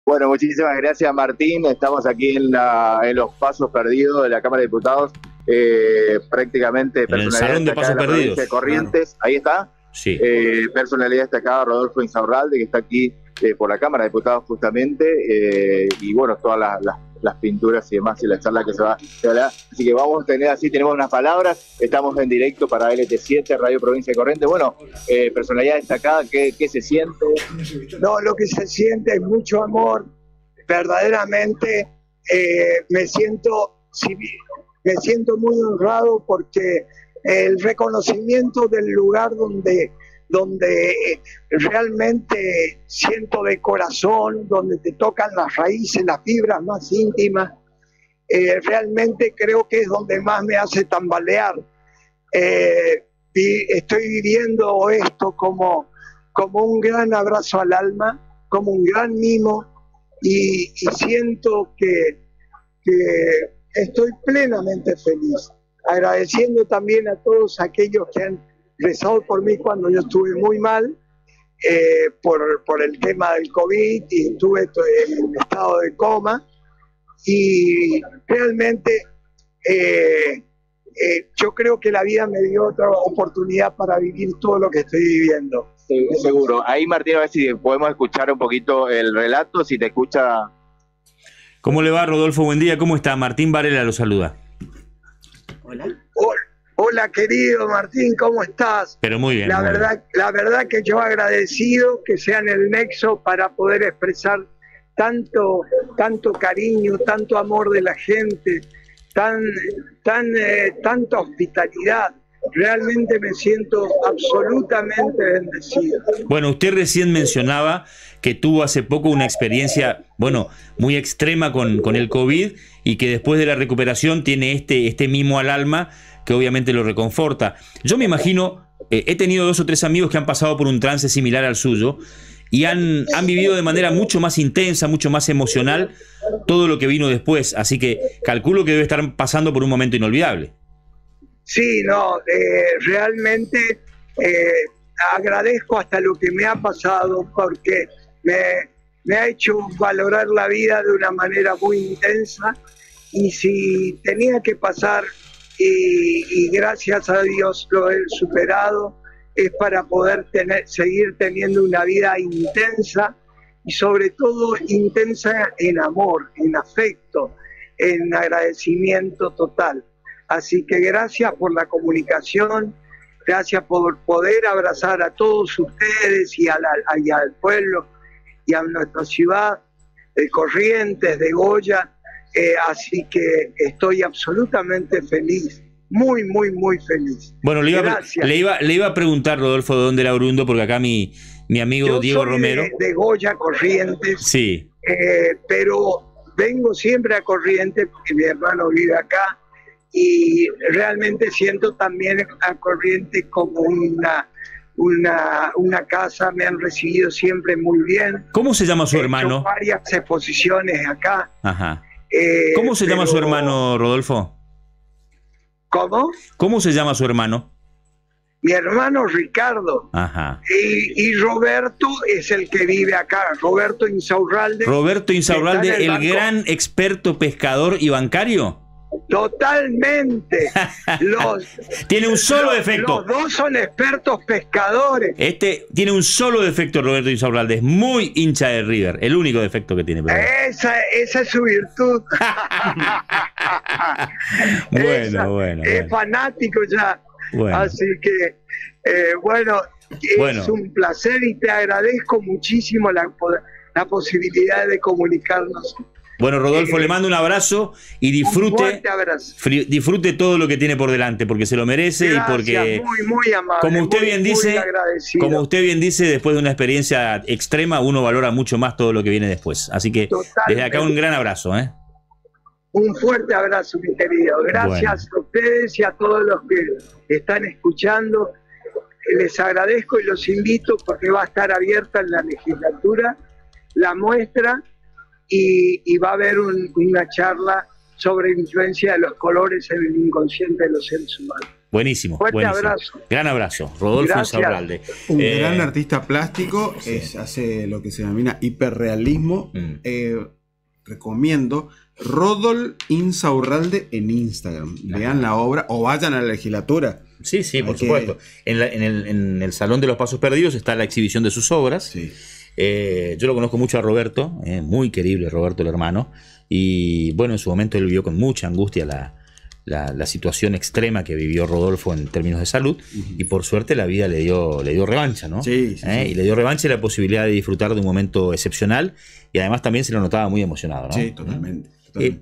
Bueno, muchísimas gracias, Martín. Estamos aquí en los pasos perdidos de la Cámara de Diputados, prácticamente en el Salón de Pasos Perdidos de Corrientes. Ahí está. Sí. Personalidad destacada, Rodolfo Insaurralde, que está aquí por la Cámara de Diputados justamente, y bueno, todas las pinturas y demás, y la charla que se va a hablar. Así que vamos a tener así, tenemos unas palabras, estamos en directo para LT7, Radio Provincia de Corrientes. Bueno, personalidad destacada, ¿qué se siente? No, lo que se siente es mucho amor, verdaderamente me siento muy honrado porque el reconocimiento del lugar donde realmente siento de corazón, donde te tocan las raíces, las fibras más íntimas, realmente creo que es donde más me hace tambalear. Estoy viviendo esto como un gran abrazo al alma, como un gran mimo, y siento que estoy plenamente feliz, agradeciendo también a todos aquellos que han rezado por mí cuando yo estuve muy mal por el tema del COVID y estuve en estado de coma, y realmente yo creo que la vida me dio otra oportunidad para vivir todo lo que estoy viviendo. Sí, seguro. Ahí, Martín, a ver si podemos escuchar un poquito el relato, si te escucha. ¿Cómo le va, Rodolfo? Buen día, ¿cómo está? Martín Varela lo saluda. Hola. Hola, querido Martín, ¿cómo estás? Pero muy bien. La verdad que yo agradecido que sean el nexo para poder expresar tanto cariño, tanto amor de la gente, tanta hospitalidad. Realmente me siento absolutamente bendecido. Bueno, usted recién mencionaba que tuvo hace poco una experiencia, bueno, muy extrema con el COVID, y que después de la recuperación tiene este mimo al alma que obviamente lo reconforta. Yo me imagino, he tenido 2 o 3 amigos que han pasado por un trance similar al suyo y han vivido de manera mucho más intensa, mucho más emocional todo lo que vino después, así que calculo que debe estar pasando por un momento inolvidable. Sí, no, realmente agradezco hasta lo que me ha pasado, porque me ha hecho valorar la vida de una manera muy intensa, y si tenía que pasar, y gracias a Dios lo he superado, es para poder seguir teniendo una vida intensa, y sobre todo intensa en amor, en afecto, en agradecimiento total. Así que gracias por la comunicación, gracias por poder abrazar a todos ustedes y al pueblo y a nuestra ciudad de Corrientes, de Goya. Así que estoy absolutamente feliz, muy feliz. Bueno, le iba a preguntar, Rodolfo, de dónde era oriundo, porque acá mi amigo Yo Diego soy Romero. de Goya, Corrientes. Sí. Pero vengo siempre a Corrientes porque mi hermano vive acá, y realmente siento también a Corrientes como una casa. Me han recibido siempre muy bien. ¿Cómo se llama su hermano? He hecho varias exposiciones acá. Ajá. ¿Cómo se llama su hermano, Rodolfo? ¿Cómo? ¿Cómo se llama su hermano? Mi hermano Ricardo. Ajá. Y Roberto es el que vive acá, Roberto Insaurralde. Roberto Insaurralde, el gran experto pescador y bancario. Totalmente. Tiene un solo defecto. Los dos son expertos pescadores. Este tiene un solo defecto, Roberto Insaurralde. Es muy hincha de River. El único defecto que tiene. Esa es su virtud. Bueno. Es fanático ya. Bueno. Así que, es un placer, y te agradezco muchísimo la posibilidad de comunicarnos. Bueno, Rodolfo, le mando un abrazo y disfrute todo lo que tiene por delante, porque se lo merece. Gracias, y porque muy amable, como usted bien dice, después de una experiencia extrema uno valora mucho más todo lo que viene después. Así que desde acá un gran abrazo, ¿eh? Un fuerte abrazo, mi querido. Gracias a ustedes y a todos los que están escuchando. Les agradezco y los invito, porque va a estar abierta en la legislatura la muestra, y va a haber una charla sobre influencia de los colores en el inconsciente de los seres humanos. Buenísimo. Fuerte buenísimo. abrazo. Gran abrazo, Rodolfo Gracias. Insaurralde. Un gran artista plástico, sí. hace lo que se denomina hiperrealismo. Recomiendo Rodolfo Insaurralde en Instagram. Vean la obra o vayan a la legislatura. Sí, sí, por supuesto. En el Salón de los Pasos Perdidos está la exhibición de sus obras. Sí. Yo lo conozco mucho a Roberto, muy querible Roberto, el hermano. Y bueno, en su momento él vivió con mucha angustia la situación extrema que vivió Rodolfo en términos de salud. Y por suerte la vida le dio revancha, ¿no? Sí, sí, sí. Y le dio revancha y la posibilidad de disfrutar de un momento excepcional. Y además también se lo notaba muy emocionado, ¿no? Sí, totalmente.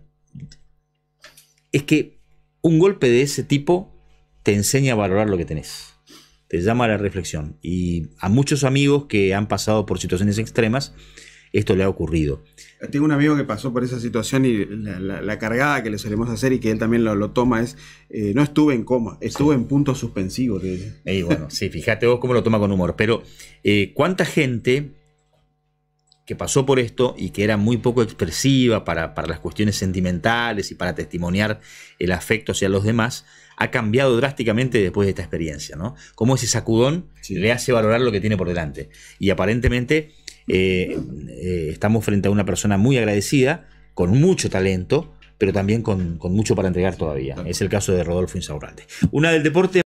Es que un golpe de ese tipo te enseña a valorar lo que tenés, te llama a la reflexión, y a muchos amigos que han pasado por situaciones extremas esto le ha ocurrido. Tengo un amigo que pasó por esa situación y la cargada que le solemos hacer y que él también lo toma es, no estuve en coma, estuve en puntos suspensivos. Y bueno, sí, fíjate vos cómo lo toma con humor, pero cuánta gente que pasó por esto y que era muy poco expresiva para las cuestiones sentimentales y para testimoniar el afecto hacia los demás, ha cambiado drásticamente después de esta experiencia, ¿no? Cómo ese sacudón le hace valorar lo que tiene por delante. Y aparentemente estamos frente a una persona muy agradecida, con mucho talento, pero también con mucho para entregar todavía. Es el caso de Rodolfo Insaurralde. Una del deporte.